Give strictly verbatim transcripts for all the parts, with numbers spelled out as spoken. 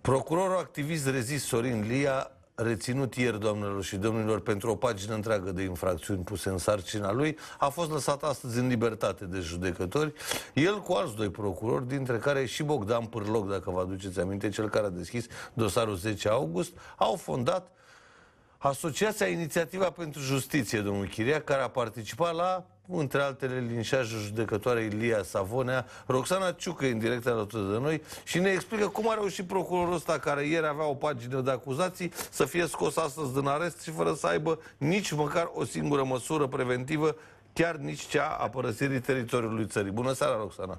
Procurorul activist rezist Sorin Lia, reținut ieri, doamnelor și domnilor, pentru o pagină întreagă de infracțiuni puse în sarcina lui, a fost lăsat astăzi în libertate de judecători. El cu alți doi procurori, dintre care și Bogdan Pârloc, dacă vă aduceți aminte, cel care a deschis dosarul zece august, au fondat Asociația Inițiativa pentru Justiție, domnul Chiria, care a participat la, între altele, linșajul judecătoarei Lia Savonea. Roxana Ciucă e în direct alături de noi și ne explică cum a reușit procurorul ăsta, care ieri avea o pagină de acuzații, să fie scos astăzi din arest și fără să aibă nici măcar o singură măsură preventivă, chiar nici cea a părăsirii teritoriului țării. Bună seara, Roxana!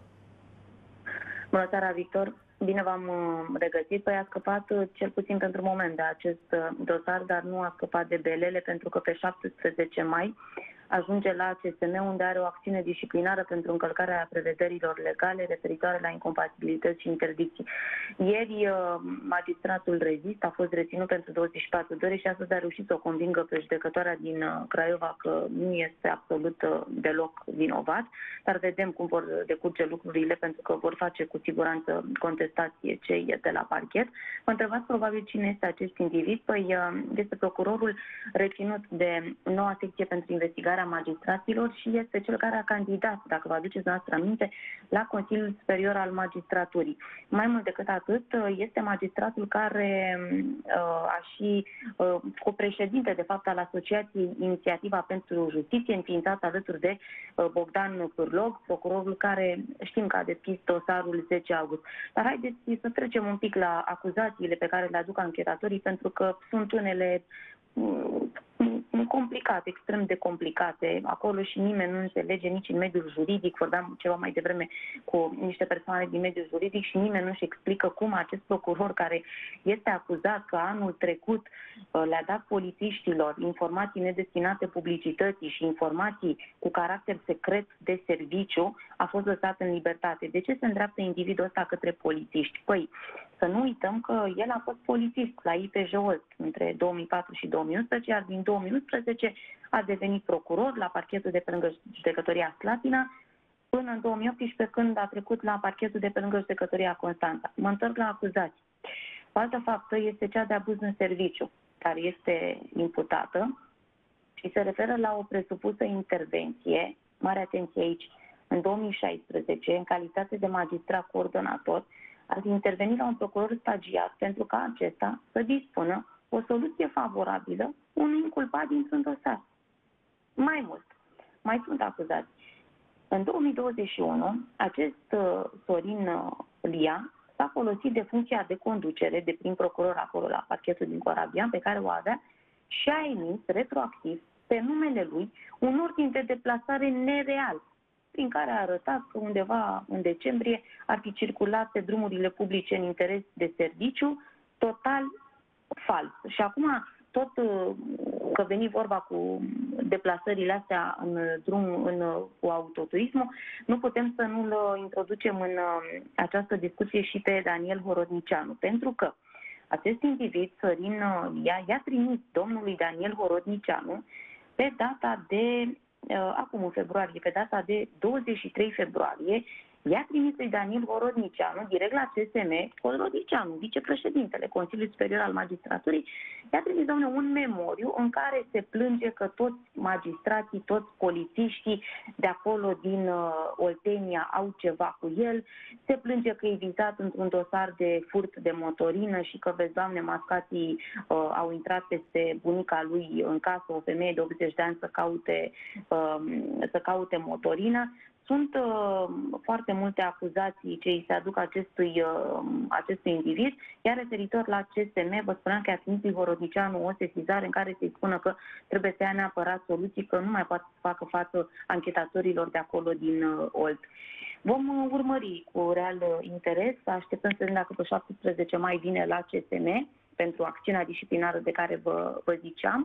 Bună seara, Victor! Bine v-am regăsit. Păi a scăpat, cel puțin pentru moment, de acest dosar, dar nu a scăpat de belele, pentru că pe șaptesprezece mai ajunge la C S M, unde are o acțiune disciplinară pentru încălcarea prevederilor legale referitoare la incompatibilități și interdicții. Ieri, magistratul rezist a fost reținut pentru douăzeci și patru de ore și astăzi a reușit să o convingă pe judecătoarea din Craiova că nu este absolut deloc vinovat, dar vedem cum vor decurge lucrurile, pentru că vor face cu siguranță contestație cei de la parchet. Vă întrebați probabil cine este acest individ? Păi este procurorul reținut de noua secție pentru investigare a magistraților și este cel care a candidat, dacă vă aduceți noastră aminte, la Consiliul Superior al Magistraturii. Mai mult decât atât, este magistratul care uh, a și uh, copreședinte, de fapt, al Asociației Inițiativa pentru Justiție, înființat alături de uh, Bogdan Pârloc, procurorul care știm că a deschis dosarul zece august. Dar haideți să trecem un pic la acuzațiile pe care le aduc anchetatorii, pentru că sunt unele complicate, extrem de complicate acolo și nimeni nu înțelege nici în mediul juridic. Vorbeam ceva mai devreme cu niște persoane din mediul juridic și nimeni nu-și explică cum acest procuror, care este acuzat că anul trecut le-a dat polițiștilor informații nedestinate publicității și informații cu caracter secret de serviciu, a fost lăsat în libertate. De ce se îndreaptă individul ăsta către polițiști? Păi, să nu uităm că el a fost polițist la I P J Olt între două mii patru și două mii unsprezece, iar din două mii unsprezece a devenit procuror la parchetul de pe lângă judecătoria Slatina, până în două mii optsprezece, când a trecut la parchetul de pe lângă judecătoria Constanța. Mă întorc la acuzații. O altă faptă este cea de abuz în serviciu, care este imputată și se referă la o presupusă intervenție, mare atenție aici, în două mii șaisprezece, în calitate de magistrat coordonator, ar interveni la un procuror stagiar pentru ca acesta să dispună o soluție favorabilă unui inculpat dintr-un dosar. Mai mult, mai sunt acuzați. În două mii douăzeci și unu, acest uh, Sorin uh, Lia s-a folosit de funcția de conducere de prim procuror acolo la parchetul din Corabian, pe care o avea, și a emis retroactiv pe numele lui un ordin de deplasare nereal, prin care a arătat că undeva în decembrie ar fi circulat pe drumurile publice în interes de serviciu, total fals. Și acum, tot că veni vorba cu deplasările astea în drum, în, cu autoturismul, nu putem să nu-l introducem în această discuție și pe Daniel Horodnicianu, pentru că acest individ, Sorin Lia, i-a trimis domnului Daniel Horodnicianu pe data de acum în februarie, pe data de douăzeci și trei februarie, i-a trimis lui Daniel Horodnicianu, direct la C S M, Horodnicianu, vicepreședintele Consiliului Superior al Magistraturii, i-a trimis, domnule, un memoriu în care se plânge că toți magistrații, toți polițiștii de acolo din uh, Oltenia au ceva cu el, se plânge că e vizat într-un dosar de furt de motorină și că, vezi, doamne, mascații uh, au intrat peste bunica lui în casă, o femeie de optzeci de ani, să caute, uh, să caute motorină. Sunt uh, foarte multe acuzații ce îi se aduc acestui, uh, acestui individ, iar referitor la C S M, vă spuneam că a trimis lui Horodnicianu o sesizare în care se spună că trebuie să ia neapărat soluții, că nu mai poate să facă față anchetatorilor de acolo din uh, Olt. Vom uh, urmări cu real uh, interes, așteptăm să vedem dacă pe șaptesprezece mai vine la C S M pentru acțiunea disciplinară de care vă, vă ziceam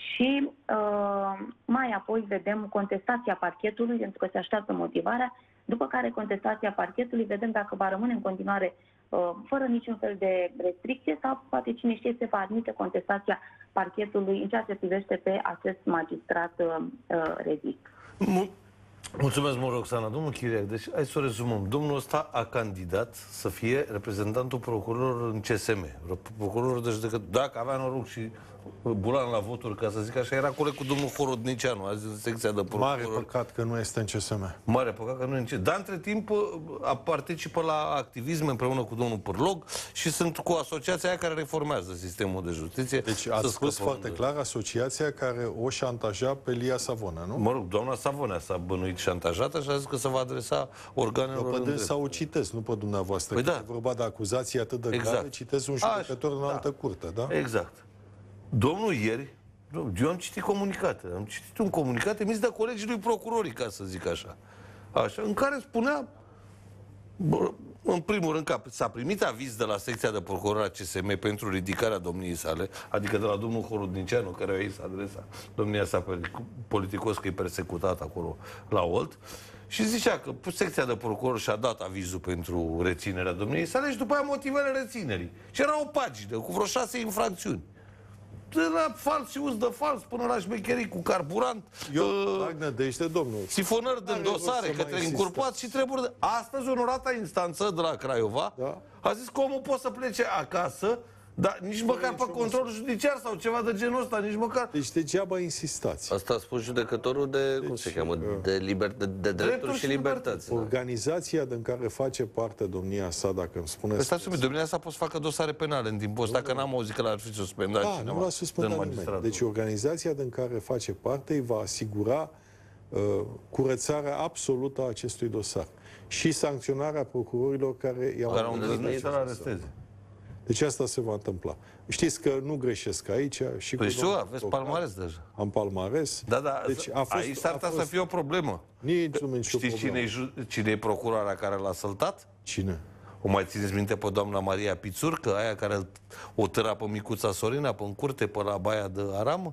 și uh, mai apoi vedem contestația parchetului, pentru că se așteaptă motivarea, după care contestația parchetului, vedem dacă va rămâne în continuare uh, fără niciun fel de restricție sau poate cine știe se va admite contestația parchetului în ceea ce privește pe acest magistrat uh, rezist. Mulțumesc mult, Roxana. Domnul Chiriac, deci hai să o rezumăm. Domnul ăsta a candidat să fie reprezentantul procurorilor în C S M. Procurorul de judecător. Dacă avea noroc și bulan la voturi, ca să zic așa, era coleg cu domnul Horodnicianu, azi în secția de procuror. Mare păcat că nu este în C S M. Mare păcat că nu e în C S M. Dar între timp a participă la activism împreună cu domnul Pârlog și sunt cu asociația aia care reformează sistemul de justiție. Deci ați spus foarte clar asociația care o șantaja pe Lia Savona, nu? Mă rog, doamna Savonea s-a bănuit șantajată și a zis că se va adresa organelor Pe dânsa o citesc, nu pe dumneavoastră. Păi Că da. e vorba de acuzații atât de Exact. grave, citesc un judecător în da. altă curte, da? Exact. Domnul ieri, eu am citit comunicate, am citit un comunicat emis de colegii lui procurorii, ca să zic așa, așa, în care spunea, bă, în primul rând, că s-a primit aviz de la secția de procuror a C S M pentru ridicarea domniei sale, adică de la domnul Horodnicianu, care a zis adresa domnia sa politicos că e persecutat acolo la Olt, și zicea că secția de procuror și-a dat avizul pentru reținerea domniei sale și după aia motivele reținerii. Și era o pagină cu vreo șase infracțiuni. De la fals și uz de fals până la șmecherii cu carburant, Eu uh, trag nădejde, domnul. sifonări din dosare către inculpați și treburi de... Astăzi, onorata instanță de la Craiova Da. a zis că omul poate să plece acasă, dar nici măcar pe control judiciar sau ceva de genul ăsta, nici măcar... Deci degeaba insistați. Asta a spus judecătorul de, cum se cheamă, de, liber, de, de drepturi și libertăți. Da. Organizația din care face parte domnia sa, dacă îmi spuneți... Păi stați, domnia asta poate să facă dosare penale în timpul ăsta, că n-am auzit că l-ar fi suspendat Da, cineva. nu l-a suspendat din nimeni. magistratul. Deci organizația din care face parte îi va asigura uh, curățarea absolută a acestui dosar și sancționarea procurorilor care i-au Care au îndrăznit îndrăznit să-l acest dosar. aresteze. Deci asta se va întâmpla. Știți că nu greșesc aici și Păi cu știu, domnul aveți avocat. palmares deja. Am palmares. Da, da, Deci a fost, aici s-ar a putea fost, să fie o problemă. Nici nu nicio Știți cine problemă. e, cine e procurarea care l-a săltat? Cine? O mai țineți minte pe doamna Maria Pițurcă, aia care o tăra pe micuța Sorina pe în curte, pe la Baia de Aramă?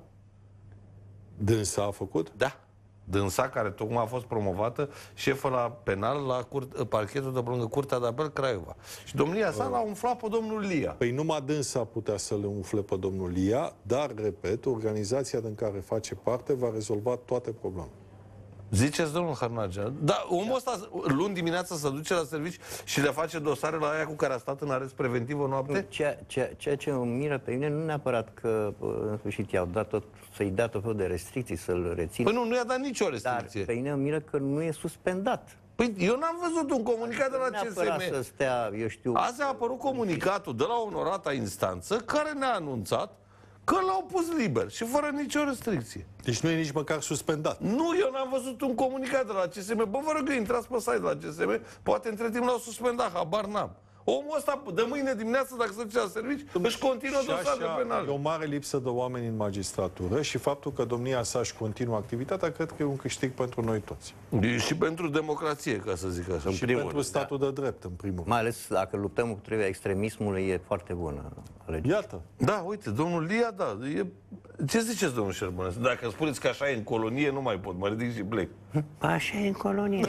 Dânsa a făcut? Da. Dânsa, care tocmai a fost promovată șefă la penal la curt, parchetul de lângă Curtea de Apel Craiova. Și domnia sa l-a umflat pe domnul Lia. Păi numai dânsa putea să le umfle pe domnul Lia, dar, repet, organizația din care face parte va rezolva toate problemele. Ziceți, domnul Harnagea. Da, omul ăsta luni dimineața se duce la servici și le face dosare la aia cu care a stat în arest preventiv o noapte? Ceea, ceea, ceea ce îmi miră pe mine, nu neapărat că în sfârșit i-au dat tot, să-i dea tot felul de restricții, să-l rețină. Păi nu, nu i-a dat nicio Dar restricție. pe mine îmi miră că nu e suspendat. Păi eu n-am văzut un comunicat de Nu la C S neapărat să M. stea, eu știu... Azi a apărut comunicatul de la onorata instanță care ne-a anunțat că l-au pus liber și fără nicio restricție. Deci nu e nici măcar suspendat. Nu, eu n-am văzut un comunicat de la C S M. Bă, vă rog, intrați pe site de la C S M, poate între timp l-au suspendat, habar n-am. Omul ăsta, de mâine dimineață, dacă se duce la servici, își continuă Și dosarele așa, e penale. o mare lipsă de oameni în magistratură și faptul că domnia sa își continuă activitatea, cred că e un câștig pentru noi toți. Și pentru democrație, ca să zic așa, în Și primul pentru rând. statul de drept, în primul rând. Mai ales dacă luptăm împotriva extremismului, e foarte bună alegerea. Iată. Da, uite, domnul Lia, da, e... Ce ziceți, domnul Șerbănescu? Dacă spuneți că așa e în colonie, nu mai pot, mă ridic și plec. Așa e în colonie.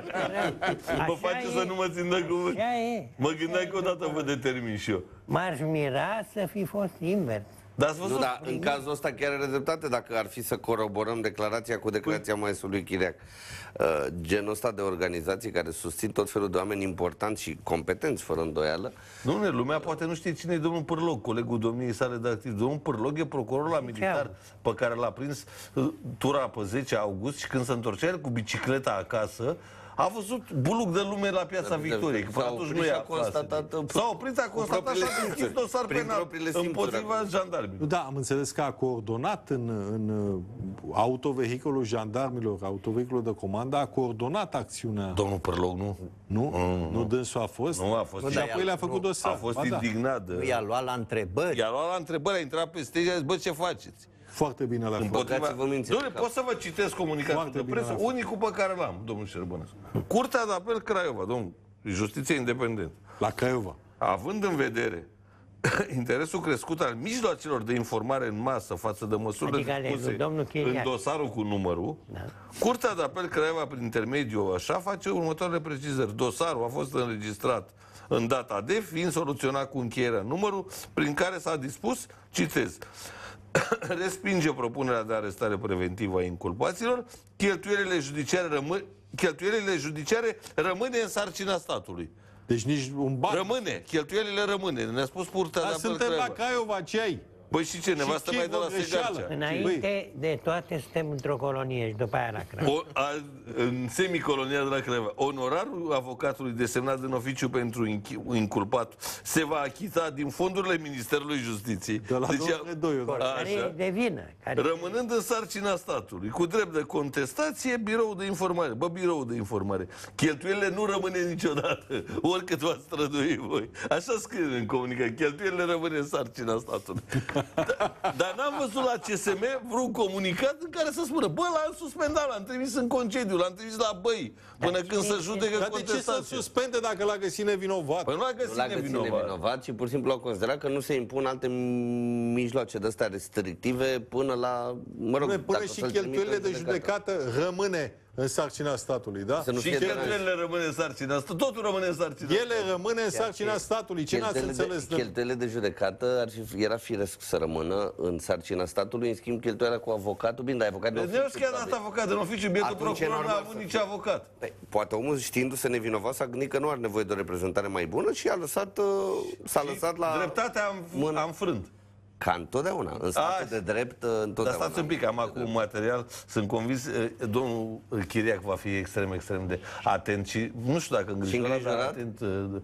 Mă face să nu mă țin de cuvânt. Așa e. Mă gândeam că odată vă determin și eu. M-aș mira să fi fost invers. Dar ați văzut? Nu, dar în cazul ăsta chiar are dreptate dacă ar fi să coroborăm declarația cu declarația maestrului Chiriac. Uh, genul ăsta de organizații care susțin tot felul de oameni importanți și competenți, fără îndoială. Dom'le, lumea poate nu știe cine e domnul Pârlog, colegul domniei sale de activ. Domnul Pârlog e procurorul la militar pe care l-a prins uh, tura pe zece august și când se întorcea el cu bicicleta acasă, a văzut buluc de lume la Piața Victoriei, că până S-a atunci oprit nu și e a constatat S-a oprit, a constatat și propriile a deschis simțuri. dosar Prin penal propriile simțuri împotriva acolo. jandarmilor. Da, am înțeles că a coordonat în, în autovehiculul jandarmilor, autovehiculul de comandă, a coordonat acțiunea. Domnul Pârlog, nu? Nu? Nu, nu dânsul a fost? Nu a fost. Și apoi le-a făcut dosar. A fost Ba da. indignat. Nu i-a luat la întrebări. I-a luat la întrebări, a intrat pe stage și a zis, bă, ce faceți? Foarte bine le-a făcut. Băgați-vă mințile Dom'le, în cap. pot să vă citesc comunicatul Foarte de bine presă, l-a făcut. unicul pe care l-am, domnul Șerbănescu. Curtea de Apel Craiova, domnul, Justiție Independent, La Craiova. având în vedere interesul crescut al mijloacelor de informare în masă față de măsurile Adică ale depuse lui domnul Chiriac. în dosarul cu numărul, Da. Curtea de Apel Craiova, prin intermediul așa, face următoarele precizări. Dosarul a fost înregistrat în data de, fiind soluționat cu încheierea numărul, prin care s-a dispus, citez, respinge propunerea de arestare preventivă a inculpaților, cheltuielile judiciare, rămân, cheltuielile judiciare rămâne în sarcina statului. Deci nici un ban. Rămâne, cheltuielile rămâne. Ne-a spus Curtea de Dar Apel suntem la Craiova. Craiova, ce ai? Păi și ce, nevastă ce mai de e la o greșeală? Segarcea? Înainte de toate suntem într-o colonie și după aia la Craiova. O, a, în semicolonia de la Craiova. Onorarul avocatului desemnat în oficiu pentru inchi- inculpat se va achita din fondurile Ministerului Justiției. De la douăzeci și doi, da. Care e de vină. Care... Rămânând în sarcina statului, cu drept de contestație, birou de informare. Bă, birou de informare. Cheltuielile nu rămâne niciodată, oricât v-ați strădui voi. Așa scrie în comunicat. Cheltuielile rămâne în sarcina statului. Da, dar n-am văzut la C S M vreun comunicat în care să spună, bă, l-am suspendat, l-am trimis în concediu, l-am trimis la băi, până când se judecă Dar de ce să contestația. suspende dacă l-a găsit nevinovat? Păi nu l-a Nu găsit l-a găsit nevinovat. nevinovat și pur și simplu au considerat că nu se impun alte mijloace de astea restrictive până la, mă rog, Până, până dacă și să-l cheltuielile trimită de în judecată. judecată rămâne în sarcina statului, da? Să nu Și fie cheltuielile rămâne în sarcina asta, totul rămâne în sarcina asta. Ele rămâne în sarcina statului. Ce n-ați Cheltuielile înțeles? de, cheltuielile de judecată ar fi, era firesc să rămână în sarcina statului, în schimb cheltuiala cu avocatul, bine, dar avocat de Deci nu oficiu, chiar probabil. dat avocat în oficiu, bietul Atunci e procuror n-a normal avut să nici fie. avocat. Păi, poate omul știindu-se nevinovat s-a gândit că nu are nevoie de o reprezentare mai bună și a lăsat, uh, s-a lăsat la... Dreptatea am, mână. am frânt. Ca întotdeauna, în statul Așa. de drept, uh, Dar întotdeauna. stați un pic, am acum un material, sunt convins, eh, domnul Chiriac va fi extrem, extrem de atent și nu știu dacă îngrijorat, dar îngrijorat? atent. eh,